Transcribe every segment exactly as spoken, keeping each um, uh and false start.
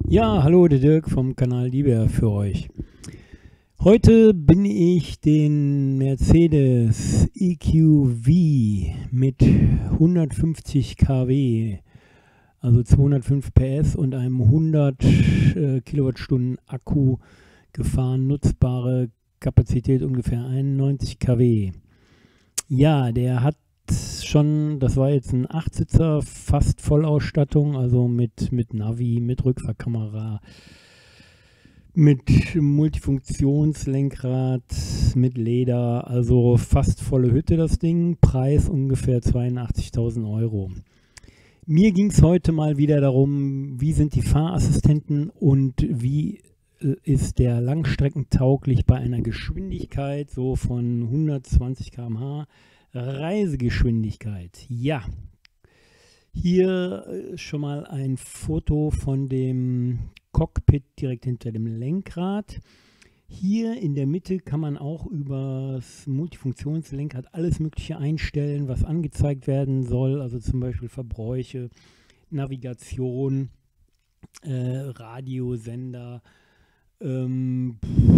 Ja, hallo, der Dirk vom Kanal Lieber für euch. Heute bin ich den Mercedes E Q V mit hundertfünfzig Kilowatt, also zweihundertfünf P S und einem hundert äh, Kilowattstunden Akku gefahren, nutzbare Kapazität ungefähr einundneunzig Kilowatt. Ja, der hat schon, das war jetzt ein Achtsitzer, fast Vollausstattung, also mit, mit Navi, mit Rückfahrkamera, mit Multifunktionslenkrad, mit Leder, also fast volle Hütte das Ding, Preis ungefähr zweiundachtzigtausend Euro. Mir ging es heute mal wieder darum, wie sind die Fahrassistenten und wie äh, ist der langstreckentauglich bei einer Geschwindigkeit so von hundertzwanzig Kilometer pro Stunde. Reisegeschwindigkeit. Ja, hier schon mal ein Foto von dem Cockpit direkt hinter dem Lenkrad. Hier in der Mitte kann man auch über das Multifunktionslenkrad alles Mögliche einstellen, was angezeigt werden soll. Also zum Beispiel Verbräuche, Navigation, äh, Radiosender, ähm,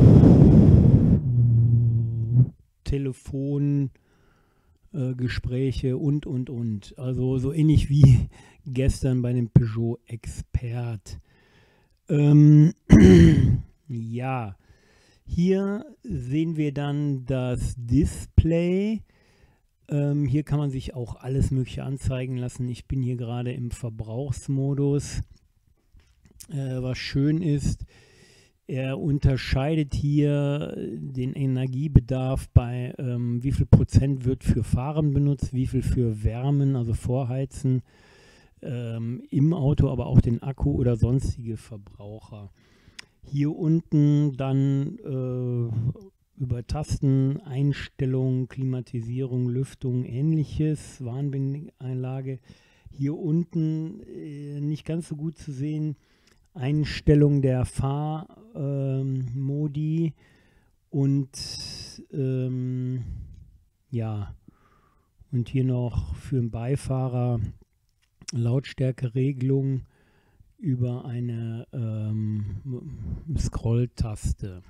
Telefon, Gespräche und, und, und. Also so ähnlich wie gestern bei dem Peugeot Expert. Ähm, ja, hier sehen wir dann das Display. Ähm, hier kann man sich auch alles Mögliche anzeigen lassen. Ich bin hier gerade im Verbrauchsmodus. Äh, was schön ist, er unterscheidet hier den Energiebedarf bei ähm, wie viel Prozent wird für Fahren benutzt, wie viel für Wärmen, also Vorheizen ähm, im Auto, aber auch den Akku oder sonstige Verbraucher. Hier unten dann äh, über Tasten, Einstellungen, Klimatisierung, Lüftung, ähnliches, Warnblinkanlage. Hier unten äh, nicht ganz so gut zu sehen. Einstellung der Fahrmodi ähm, und ähm, ja, und hier noch für den Beifahrer Lautstärkeregelung über eine ähm, Scroll-Taste.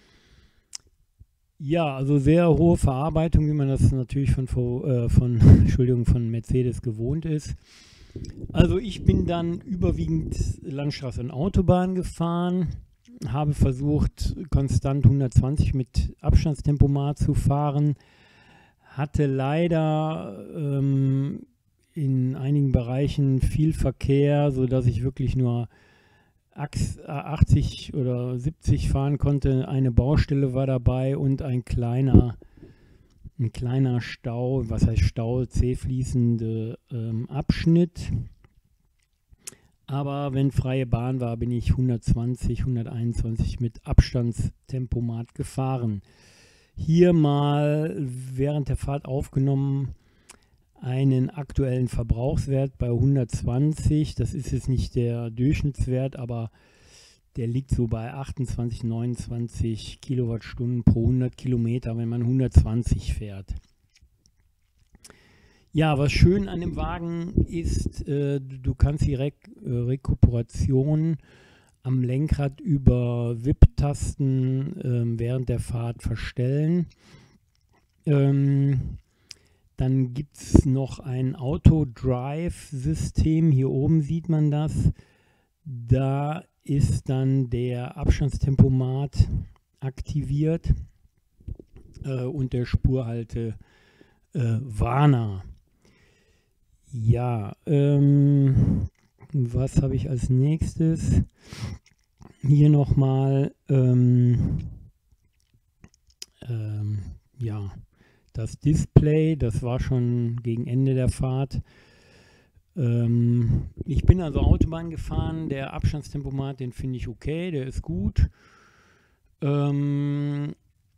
Ja, also sehr hohe Verarbeitung, wie man das natürlich von, äh, von, Entschuldigung, von Mercedes gewohnt ist. Also ich bin dann überwiegend Landstraße und Autobahn gefahren, habe versucht konstant hundertzwanzig mit Abstandstempomat zu fahren, hatte leider ähm, in einigen Bereichen viel Verkehr, sodass ich wirklich nur achtzig oder siebzig fahren konnte. Eine Baustelle war dabei und ein kleiner Ein kleiner Stau, was heißt Stau, zäh fließende ähm, Abschnitt. Aber wenn freie Bahn war, bin ich hundertzwanzig, hunderteinundzwanzig mit Abstandstempomat gefahren. Hier mal während der Fahrt aufgenommen einen aktuellen Verbrauchswert bei hundertzwanzig. Das ist jetzt nicht der Durchschnittswert, aber der liegt so bei achtundzwanzig, neunundzwanzig Kilowattstunden pro hundert Kilometer, wenn man hundertzwanzig fährt. Ja, was schön an dem Wagen ist, äh, du kannst die Re äh, Rekuperation am Lenkrad über Wipptasten äh, während der Fahrt verstellen. Ähm, dann gibt es noch ein Auto-Drive-System, hier oben sieht man das. Da ist dann der Abstandstempomat aktiviert äh, und der Spurhalte äh, Warner. Ja, ähm, was habe ich als nächstes? Hier nochmal ähm, ähm, ja, das Display, das war schon gegen Ende der Fahrt. Ähm, ich bin also Autobahn gefahren, der Abstandstempomat, den finde ich okay, der ist gut. Ähm,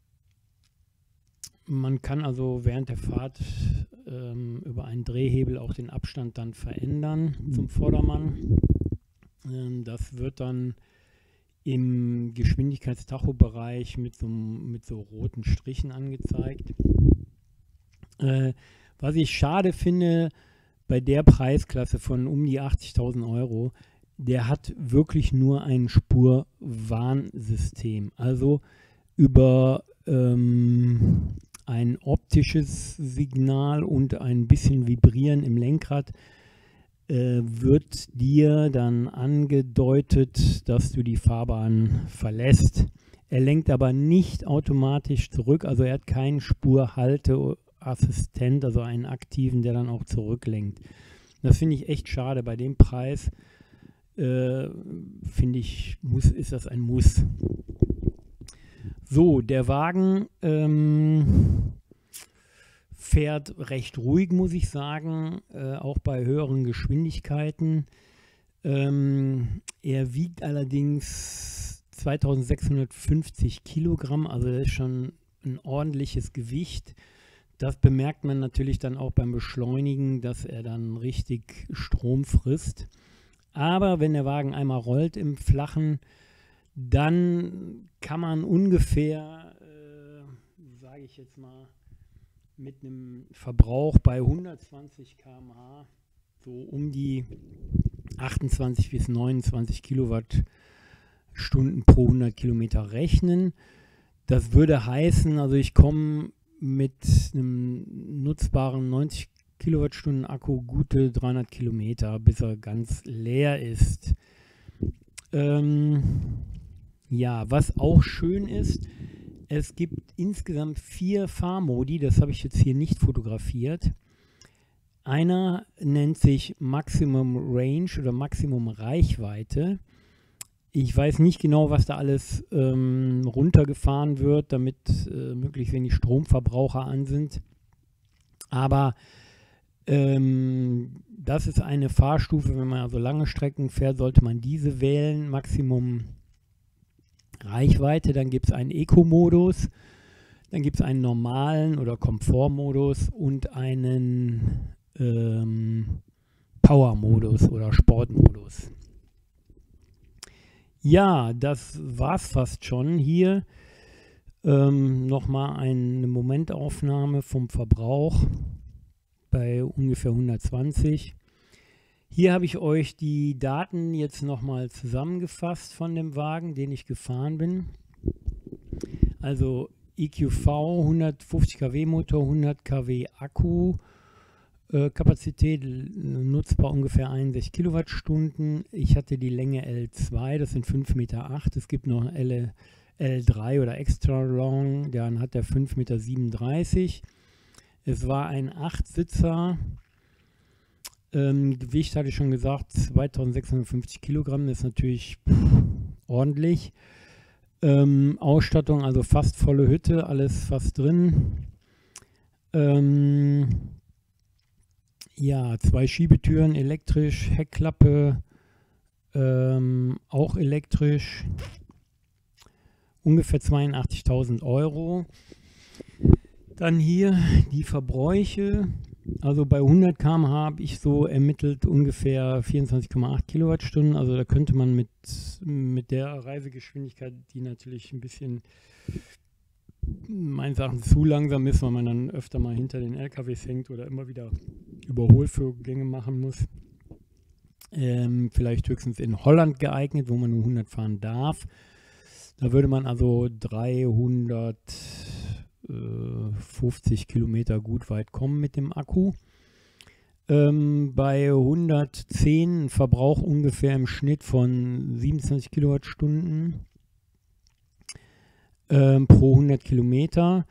man kann also während der Fahrt ähm, über einen Drehhebel auch den Abstand dann verändern zum Vordermann. Ähm, das wird dann im Geschwindigkeitstachobereich mit so, mit so roten Strichen angezeigt. Äh, was ich schade finde, bei der Preisklasse von um die achtzigtausend Euro, der hat wirklich nur ein Spurwarnsystem. Also über ähm, ein optisches Signal und ein bisschen Vibrieren im Lenkrad äh, wird dir dann angedeutet, dass du die Fahrbahn verlässt. Er lenkt aber nicht automatisch zurück, also er hat keinen Spurhalteassistent, also einen aktiven, der dann auch zurücklenkt. Das finde ich echt schade. Bei dem Preis äh, finde ich, muss, ist das ein Muss. So, der Wagen ähm, fährt recht ruhig, muss ich sagen, äh, auch bei höheren Geschwindigkeiten. Ähm, er wiegt allerdings zweitausendsechshundertfünfzig Kilogramm, also das ist schon ein ordentliches Gewicht. Das bemerkt man natürlich dann auch beim Beschleunigen, dass er dann richtig Strom frisst. Aber wenn der Wagen einmal rollt im Flachen, dann kann man ungefähr, äh, sage ich jetzt mal, mit einem Verbrauch bei hundertzwanzig Kilometer pro Stunde so um die achtundzwanzig bis neunundzwanzig Kilowattstunden pro hundert Kilometer rechnen. Das würde heißen, also ich komme mit einem nutzbaren neunzig Kilowattstunden Akku gute dreihundert Kilometer, bis er ganz leer ist. Ähm, ja, was auch schön ist, es gibt insgesamt vier Fahrmodi, das habe ich jetzt hier nicht fotografiert. Einer nennt sich Maximum Range oder Maximum Reichweite. Ich weiß nicht genau, was da alles ähm, runtergefahren wird, damit äh, möglichst wenig Stromverbraucher an sind. Aber ähm, das ist eine Fahrstufe, wenn man also lange Strecken fährt, sollte man diese wählen. Maximum Reichweite, dann gibt es einen Eco-Modus, dann gibt es einen normalen oder Komfort-Modus und einen ähm, Power-Modus oder Sport-Modus. Ja, das war's fast schon. Hier ähm, nochmal eine Momentaufnahme vom Verbrauch bei ungefähr hundertzwanzig. Hier habe ich euch die Daten jetzt nochmal zusammengefasst von dem Wagen, den ich gefahren bin. Also E Q V, hundertfünfzig Kilowatt Motor, hundert Kilowatt Akku, äh, Kapazität nutzbar ungefähr einundsechzig Kilowattstunden. Ich hatte die Länge L zwei, das sind fünf Meter acht. Es gibt noch L, L drei oder Extra Long, dann hat der fünf Meter siebenunddreißig. Es war ein Achtsitzer. Ähm, Gewicht hatte ich schon gesagt, zweitausendsechshundertfünfzig Kilogramm, das ist natürlich pff, ordentlich. Ähm, Ausstattung, also fast volle Hütte, alles fast drin. Ähm, ja, zwei Schiebetüren, elektrisch, Heckklappe, ähm, auch elektrisch. Ungefähr zweiundachtzigtausend Euro. Dann hier die Verbräuche. Also bei hundert Kilometer pro Stunde habe ich so ermittelt ungefähr vierundzwanzig Komma acht Kilowattstunden. Also da könnte man mit, mit der Reisegeschwindigkeit, die natürlich ein bisschen meines Erachtens zu langsam ist, weil man dann öfter mal hinter den L K Ws hängt oder immer wieder Überholvorgänge machen muss. Ähm, vielleicht höchstens in Holland geeignet, wo man nur hundert fahren darf. Da würde man also dreihundertfünfzig Kilometer gut weit kommen mit dem Akku. Ähm, bei hundertzehn Verbrauch ungefähr im Schnitt von siebenundzwanzig Kilowattstunden ähm, pro hundert Kilometer.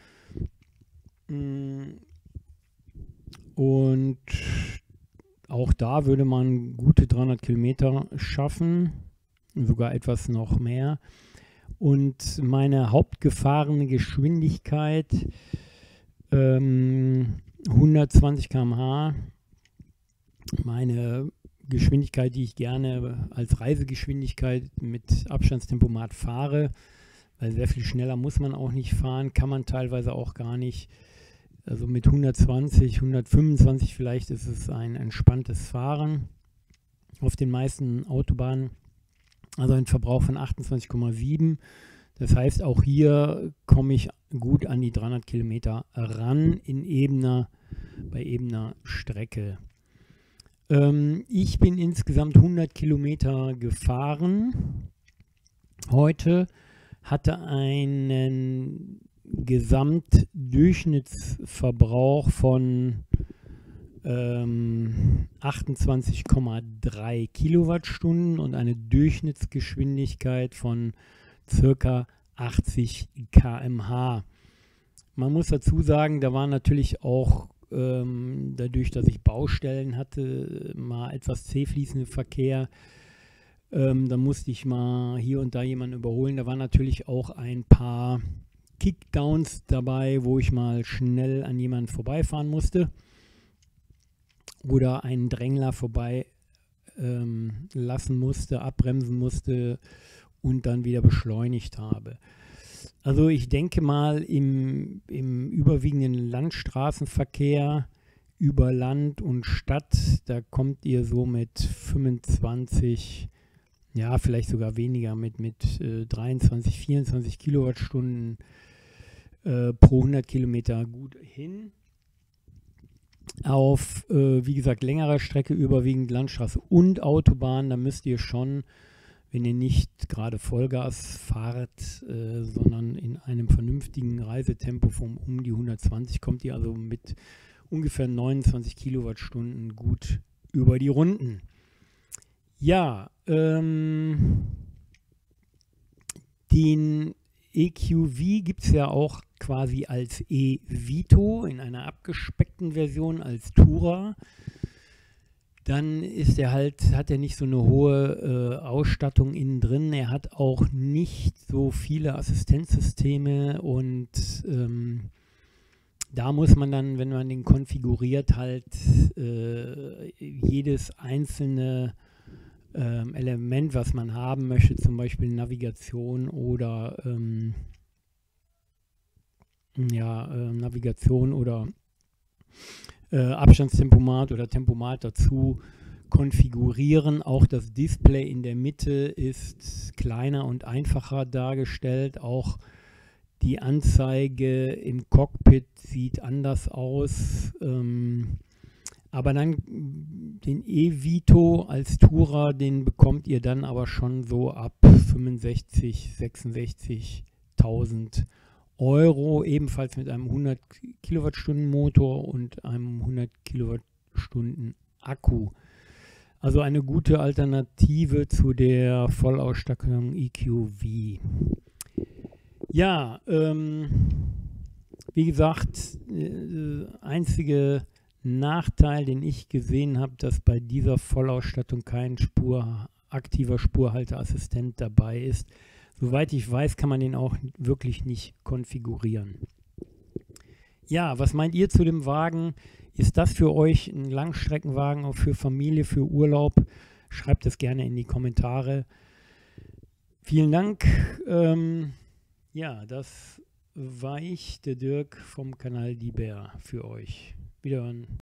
Und auch da würde man gute dreihundert Kilometer schaffen, sogar etwas noch mehr. Und meine hauptgefahrene Geschwindigkeit ähm, hundertzwanzig Kilometer pro Stunde. Meine Geschwindigkeit, die ich gerne als Reisegeschwindigkeit mit Abstandstempomat fahre, weil sehr viel schneller muss man auch nicht fahren, kann man teilweise auch gar nicht. Also mit hundertzwanzig, hundertfünfundzwanzig vielleicht ist es ein entspanntes Fahren auf den meisten Autobahnen. Also ein Verbrauch von achtundzwanzig Komma sieben. Das heißt, auch hier komme ich gut an die dreihundert Kilometer ran in ebener, bei ebener Strecke. Ähm, ich bin insgesamt hundert Kilometer gefahren heute, hatte einen Gesamtdurchschnittsverbrauch von ähm, achtundzwanzig Komma drei Kilowattstunden und eine Durchschnittsgeschwindigkeit von circa achtzig Kilometer pro Stunde. Man muss dazu sagen, da war natürlich auch ähm, dadurch, dass ich Baustellen hatte, mal etwas zähfließender Verkehr. Ähm, da musste ich mal hier und da jemanden überholen. Da waren natürlich auch ein paar Kickdowns dabei, wo ich mal schnell an jemanden vorbeifahren musste oder einen Drängler vorbei ähm, lassen musste, abbremsen musste und dann wieder beschleunigt habe. Also ich denke mal, im, im überwiegenden Landstraßenverkehr über Land und Stadt, da kommt ihr so mit fünfundzwanzig, ja vielleicht sogar weniger, mit, mit äh, dreiundzwanzig, vierundzwanzig Kilowattstunden äh, pro hundert Kilometer gut hin. Auf, äh, wie gesagt, längerer Strecke, überwiegend Landstraße und Autobahn, da müsst ihr schon, wenn ihr nicht gerade Vollgas fahrt, äh, sondern in einem vernünftigen Reisetempo von um die hundertzwanzig, kommt ihr also mit ungefähr neunundzwanzig Kilowattstunden gut über die Runden. Ja, ähm, den E Q V gibt es ja auch quasi als E-Vito in einer abgespeckten Version als Tourer. Dann ist er halt, hat er nicht so eine hohe äh, Ausstattung innen drin. Er hat auch nicht so viele Assistenzsysteme und ähm, da muss man dann, wenn man den konfiguriert, halt äh, jedes einzelne ähm, Element, was man haben möchte, zum Beispiel Navigation oder ähm, ja, äh, Navigation oder Äh, Abstandstempomat oder Tempomat dazu konfigurieren. Auch das Display in der Mitte ist kleiner und einfacher dargestellt. Auch die Anzeige im Cockpit sieht anders aus. Ähm, aber dann den E-Vito als Tourer, den bekommt ihr dann aber schon so ab fünfundsechzigtausend, sechsundsechzigtausend Euro, ebenfalls mit einem hundert Kilowattstunden Motor und einem hundert Kilowattstunden Akku. Also eine gute Alternative zu der Vollausstattung E Q V. Ja, ähm, wie gesagt, äh, einzige Nachteil, den ich gesehen habe, dass bei dieser Vollausstattung kein Spur, aktiver Spurhalteassistent dabei ist. Soweit ich weiß, kann man den auch wirklich nicht konfigurieren. Ja, was meint ihr zu dem Wagen? Ist das für euch ein Langstreckenwagen, auch für Familie, für Urlaub? Schreibt es gerne in die Kommentare. Vielen Dank. Ähm, ja, das war ich, der Dirk vom Kanal Die Bär, für euch. Wiederhören.